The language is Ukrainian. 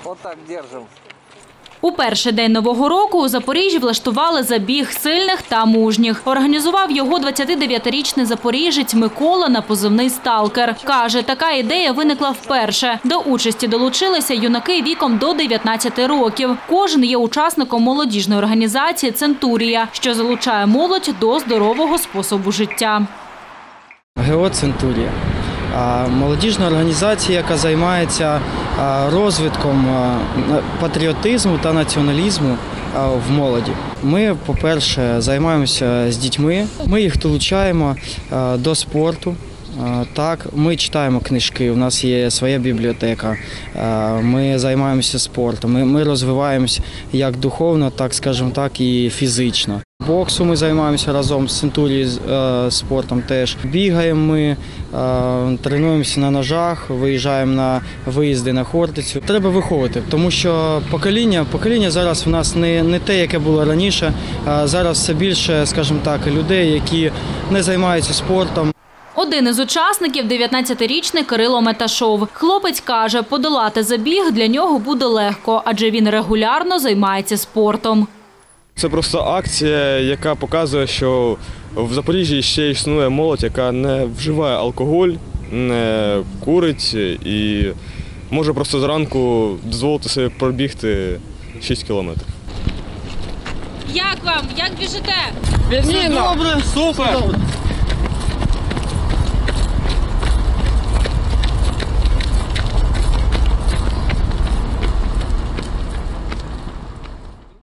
Вот так держим. У перший день Нового року у Запоріжжі влаштували забіг сильних та мужніх. Організував його 29-річний запоріжець Микола на позивний «Сталкер». Каже, така ідея виникла вперше. До участі долучилися юнаки віком до 19 років. Кожен є учасником молодіжної організації «Центурія», що залучає молодь до здорового способу життя. ГО «Центурія» – молодіжна організація, яка займається розвитком патріотизму та націоналізму в молоді. Ми, по-перше, займаємося з дітьми, ми їх долучаємо до спорту. Так, ми читаємо книжки, у нас є своя бібліотека, ми займаємося спортом, ми розвиваємося як духовно, так, скажімо так, і фізично. Боксу ми займаємося разом з Центурією, спортом теж. Бігаємо ми, тренуємося на ножах, виїжджаємо на виїзди на Хортицю. Треба виховувати, тому що покоління зараз у нас не те, яке було раніше. Зараз все більше, скажімо так, людей, які не займаються спортом. Один із учасників – 19-річний Кирило Меташов. Хлопець каже, подолати забіг для нього буде легко, адже він регулярно займається спортом. Це просто акція, яка показує, що в Запоріжжі ще існує молодь, яка не вживає алкоголь, не курить і може просто зранку дозволити собі пробігти 6 кілометрів. Як вам? Як біжите? Добре, супер!